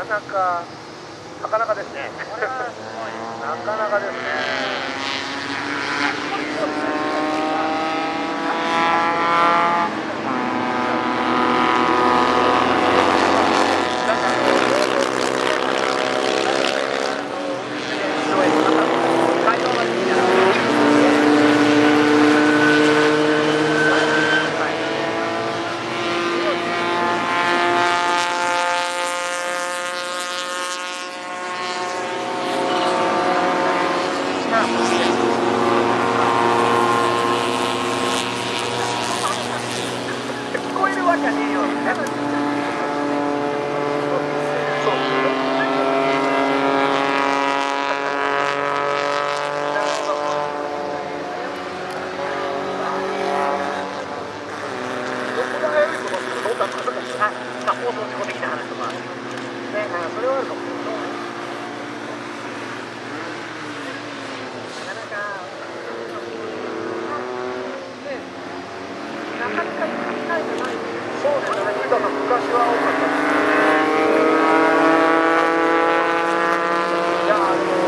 なかですね。なかなかですね。放送事故的な話とか、ね、それはあるかもしれない。なかなか、ね、なかなか行く機会がない。そうですね、昔は多かったですね。いや、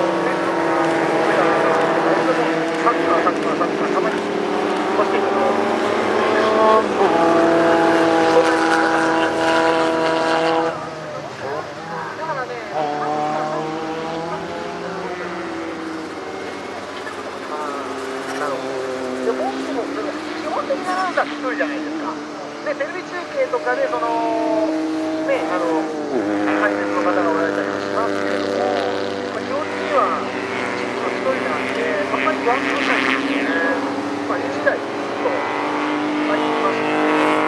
サッカー、たまにバスケットの。基本的なアナウンサー1人じゃないですか。で、テレビ中継とかで、その、ね、解説の方がおられたりもしますけれども、基本的には1人なんで、あんまり不安とないですよね。1台ずっと、ありますね。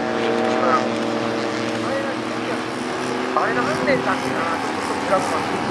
あれ何年だっけな、ちょっと調べます。